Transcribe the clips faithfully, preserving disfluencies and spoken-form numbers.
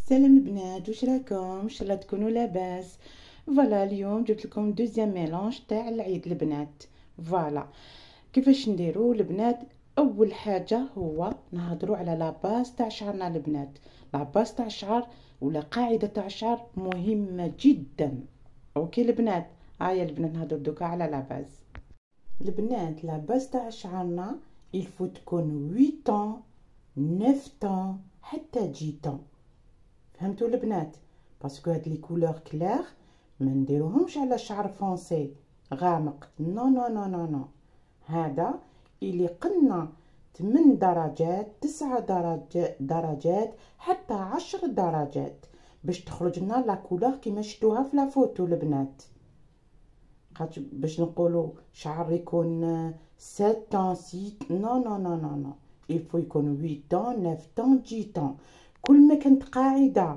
سلام البنات، واش راكم؟ ان شاء الله تكونوا لاباس. فوالا اليوم جبت لكم دوزيام ميلونج تاع العيد البنات. فوالا كيفاش نديرو البنات؟ اول حاجه هو نهضروا على لاباس تاع شعرنا البنات. لاباس تاع الشعر ولا قاعده تاع الشعر مهمه جدا. اوكي البنات، هيا البنات نهضروا دوكا على لاباس. البنات لاباس تاع شعرنا يلفو تكون ثمانية طون تسعة طون حتى عشرة طون. فهمتوا البنات؟ باسكو هاد لي كولور كلير ما نديروهمش على شعر فونسي غامق. نو نو نو نو نو هذا اللي قلنا ثمانية درجات تسعة درجات درجات حتى عشر درجات باش تخرج لنا لا كولور كيما شفتوها في لا فوتو البنات. خاطر باش نقولوا شعر يكون سبعة طون ستة نو نو نو نو نو يلفو يكون ثمانية طون تسعة طون عشرة طون. كل ما كانت قاعدة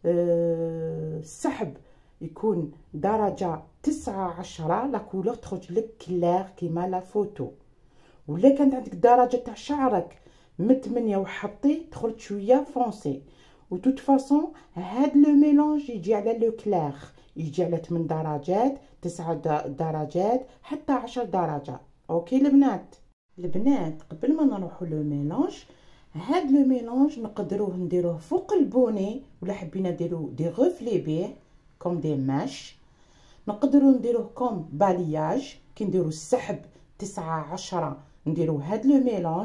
السحب أه يكون درجة تسعة عشرة لا كولور تخرج لك كلير كيما لا فوتو. ولا كانت عندك درجة تاع شعرك من ثمانية وحطي تخرج شوية فونسي. و توت فاصون هاد لو ميلونج يجي على لو كلير، يجي على ثمانية درجات تسعة درجات حتى عشر درجات. اوكي البنات؟ البنات قبل ما نروحو لو ميلونج، هاد لو ميلونج نقدروه نديروه فوق البوني ولا حبينا نديرو دي غوفلي بيه كوم دي ماش. نقدروا نديروه كوم بالياج كي نديرو السحب تسعة عشرة نديرو هاد لو ميلونج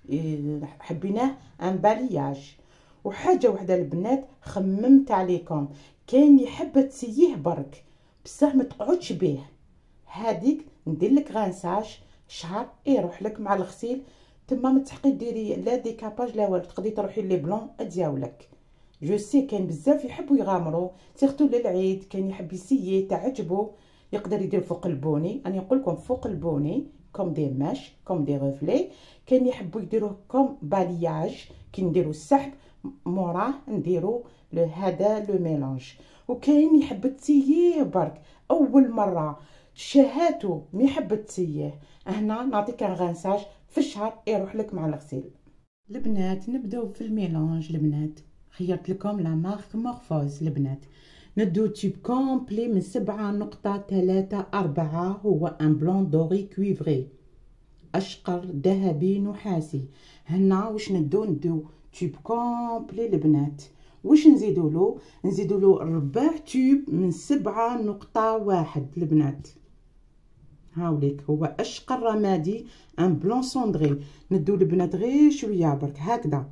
حبيناه ان بالياج. وحاجه وحده البنات خممت عليكم، كاين اللي حابه تسييه برك بصح ما تقعدش بيه، هاديك ندير لك غانساج شعر يروح لك مع الغسيل. تما ما تحقي ديري لا ديكاباج لا والو، تقدري تروحي لي بلون ادياولك. جو سي كاين بزاف يحبوا يغامروا سيرتو للعيد، كاين يحب يسيي تعجبو يقدر يدير فوق البوني. انا نقول لكم فوق البوني كوم دي ماش كوم دي غوفلي. كاين يحبوا يديروه كوم بالياج كي نديرو السحب موراه نديرو هذا لو ميلونج. وكاين يحب تسييه برك اول مره شهاتو مي يحب تسييه. هنا نعطيك غانساج في الشهر يروح لك مع الغسيل. البنات نبداو في الميلونج. البنات خيرت لكم لا مارك مورفوز. البنات ندو تيب كومبلي من سبعة نقطة ثلاثة أربعة، هو ان بلون دوري كويفري اشقر ذهبي نحاسي. هنا واش ندو ندو تيب كومبلي البنات. واش نزيدو له؟ نزيدو له ربع تيوب من سبعة نقطة واحد البنات. هاوليك هو اشقر رمادي ان بلون سوندري. ندو البنات غير شويه برك هكذا.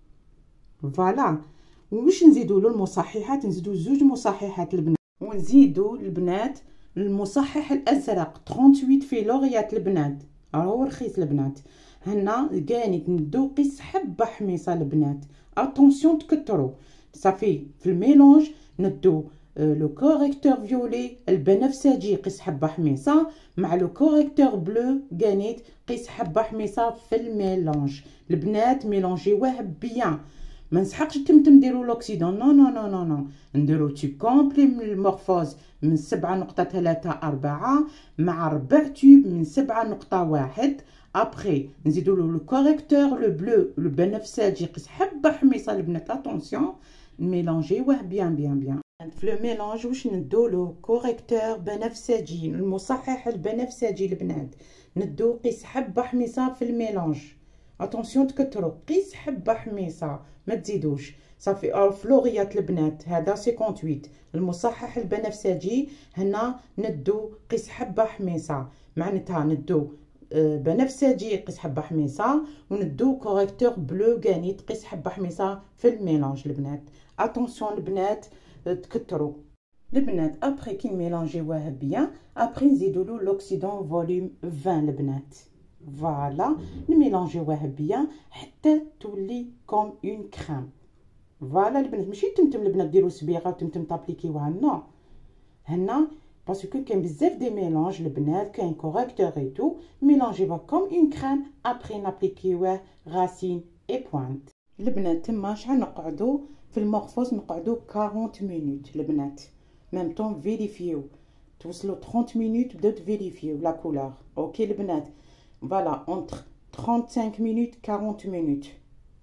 فوالا واش نزيدو له؟ المصححات نزيدو زوج مصححات البنات. ونزيدو البنات المصحح الازرق ثمانية وثلاثين في لوريات البنات، راهو رخيص البنات. هنا كاني ندو قيس حبه حميصه البنات. اتونسيون تكتروا صافي. في الميلونج ندو لو كوريكتور فيولي البنفسجي قيس حبه حميصه مع لو كوريكتور بلو كانيت قيس حبه حميصه في الميلونج. البنات ميلونجيوه بيان، ما نسحقش تمتم نديرو لوكسيدون. نو نو نو نو نو نديرو تيب كومبلي من المورفوز من سبعة نقطة ثلاثة أربعة مع ربع تيوب من سبعة نقطة واحد. ابخي نزيدو له لو كوريكتور لو بلو لو بنفسجي قيس حبه حميصه البنات. اتونسيون ميلونجيوه بيان بيان بيان. في لو ميلونج واش ندو له كوريكتور بنفسجي المصحح البنفسجي البنات. ندو قيس حبه حميصه في الميلونج. اتونسيون تكتروا قيس حبه حميصه ما تزيدوش صافي. او فلوريات البنات هذا ثمانية وثمانين المصحح البنفسجي. هنا ندو قيس حبه حميصه معناتها ندو بنفسجي قيس حبه حميصه وندو كوريكتور بلو غانيت قيس حبه حميصه في الميلونج البنات. اتونسيون البنات تكتروا البنات. ابري كي نميلونجيوه بيان ابري نزيدو له لوكسيدون فوليوم عشرين البنات. فوالا نميلونجيوه بيان حتى تولي كوم اون كريم. فوالا البنات ماشي تمتم البنات ديرو صبيغه وتمتم تابليكيوها نو. هنا باسكو كاين بزاف دي ميلونج البنات كاين كوريكتور اي تو ميلونجيوه كوم اون كريم ابري نابليكيوه غاسين اي بوينت. البنات تما شحال نقعدو في المورفوز؟ نقعدو أربعين مينوت البنات. ميم طون فيريفيو توصلوا ثلاثين مينوت بداو تفيريفيو لا كولور. اوكي البنات؟ فوالا اونتر خمسة وثلاثين مينوت أربعين مينوت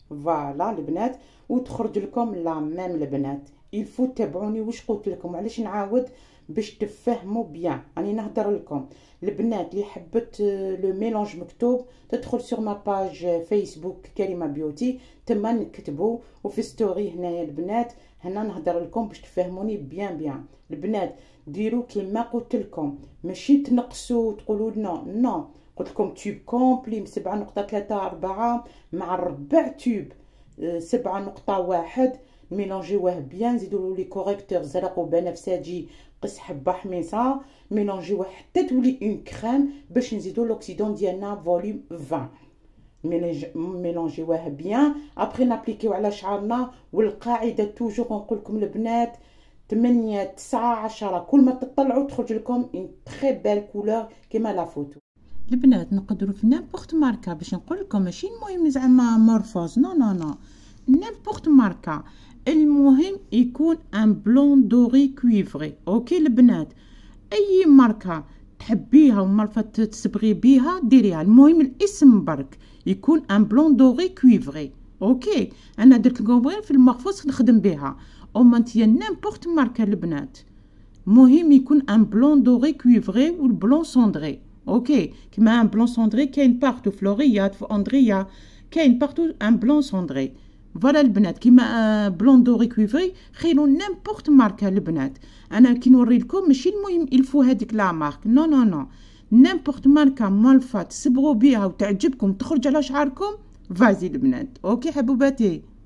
فوالا البنات، وتخرج لكم لا ميم البنات. الفو تابعوني واش قلت لكم، علاش نعاود باش تفهموا بيان. راني نهضر لكم البنات اللي حبت لو ميلونج مكتوب تدخل سور ما باج فيسبوك كريمه بيوتي، تما نكتبوا وفي ستوري هنايا البنات، هنا نهضر لكم باش تفهموني بيان بيان البنات. ديروا كيما قلت لكم، ماشي تنقصوا تقولوا نو نو. قلت لكم تيوب كومبلي سبعة نقطة ثلاثة أربعة مع الربع تيوب سبعة نقطة واحد، ميلونجيوه بيان. نزيدوا لي كوريكتور زرق وبنفسجي قص حبه حميصه، ميلونجيوه حتى تولي اون كريم باش نزيدوا لوكسيدون ديالنا فوليوم عشرين. ميلونجيوه بيان ابري نابليكيو على شعرنا. والقاعده توجور نقول لكم البنات ثمانية تسعة عشرة كل ما تطلعوا تخرج لكم اون تري بيل كولور كيما لا فوتو. البنات نقدروا في نيمبورط ماركه باش نقول لكم، ماشي المهم زعما مورفوز، نو نو نو، نيمبورط ماركه، المهم يكون ان بلون دوري كويفري. اوكي البنات، اي ماركه تحبيها ومرفه تصبغي بيها ديريها، المهم الاسم برك يكون ان بلون دوري كويفري. اوكي انا درت لكم غير في المخفوص نخدم بها، اما نتيا نيمبورط ماركه البنات، مهم يكون ان بلون دوري كويفري والبلون سوندري. اوكي كيما ان بلون سوندري كاين بارتو فلوريات في اندريا، كاين بارتو ان بلون سوندري. فوالا البنات كيما بلون دوري كويفري خيروا نيمبورط ماركه البنات. انا كي نوري لكم ماشي المهم الفو هذيك لا مارك، نو نو نو، نيمبورط ماركه مالفه تصبغوا بيها وتعجبكم تخرج على شعركم، فازي البنات. اوكي حبوباتي.